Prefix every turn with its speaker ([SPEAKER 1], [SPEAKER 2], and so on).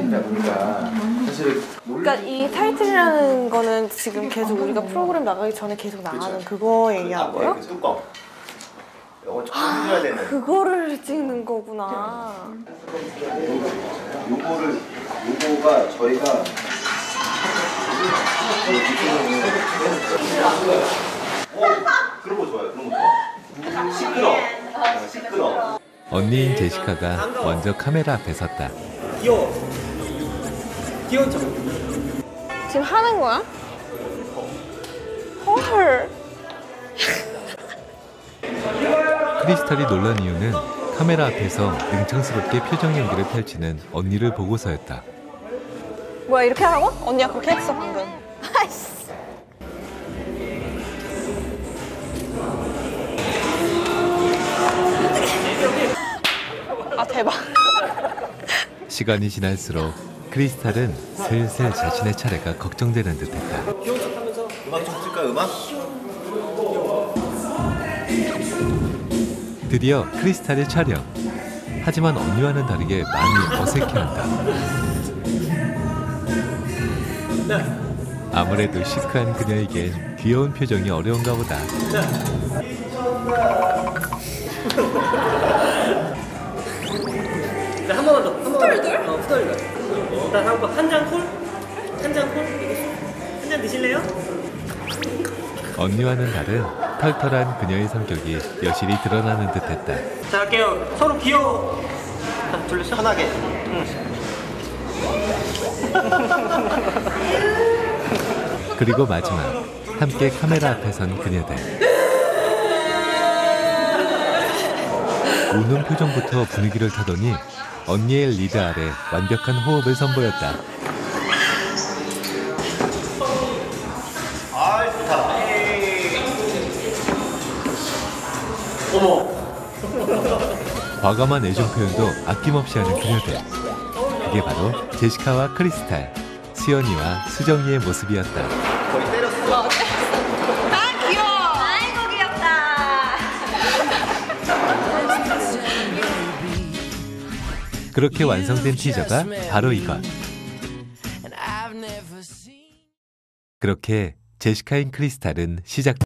[SPEAKER 1] 타이틀이다 보니까 사실
[SPEAKER 2] 그러니까 이 타이틀이라는 거는 지금 계속 우리가 프로그램 나가기 전에 계속 나가는 그거 얘기하는 거예요?
[SPEAKER 1] 그 뚜껑. 이거 좀 해줘야 되는.
[SPEAKER 2] 그거를 찍는 거구나.
[SPEAKER 1] 요거가 저희가 그런 거 좋아요. 그런 거 좋아. 시끄러.
[SPEAKER 3] 언니인 제시카가 먼저 카메라 앞에 섰다.
[SPEAKER 4] 귀여운 척.
[SPEAKER 2] 지금 하는 거야? 헐.
[SPEAKER 3] 크리스탈이 놀란 이유는 카메라 앞에서 능청스럽게 표정 연기를 펼치는 언니를 보고서였다.
[SPEAKER 2] 뭐야, 이렇게 하라고? 언니가 그렇게 했어 방금. 아이씨. 아 대박.
[SPEAKER 3] 시간이 지날수록 크리스탈은 슬슬 자신의 차례가 걱정되는 듯했다.
[SPEAKER 4] 귀여운 척 하면서.
[SPEAKER 1] 음악 좀 틀까요? 음악?
[SPEAKER 3] 드디어 크리스탈의 촬영. 하지만 언니와는 다르게 많이 어색해한다. 아무래도 시크한 그녀에겐 귀여운 표정이 어려운가 보다.
[SPEAKER 4] 네, 한 번만 더. 후덜덜? 후덜덜. 일단 한 잔 콜? 한 잔 콜? 한 잔 드실래요?
[SPEAKER 3] 언니와는 다른 털털한 그녀의 성격이 여실히 드러나는 듯했다.
[SPEAKER 4] 자, 갈게요. 서로 귀여워. 자, 둘러서.
[SPEAKER 1] 편하게.
[SPEAKER 3] 그리고 마지막, 함께 카메라 앞에 선 그녀들. 우는 표정부터 분위기를 타더니 언니의 리드 아래 완벽한 호흡을 선보였다.
[SPEAKER 1] 아, 좋다.
[SPEAKER 4] 어머.
[SPEAKER 3] 과감한 애정 표현도 아낌없이 하는 그녀들. 그게 바로 제시카와 크리스탈, 수연이와 수정이의 모습이었다.
[SPEAKER 1] 거의 때렸어.
[SPEAKER 2] 아 귀여워. 아이고 귀엽다.
[SPEAKER 3] 그렇게 완성된 티저가 바로 이것. 그렇게 제시카인 크리스탈은 시작.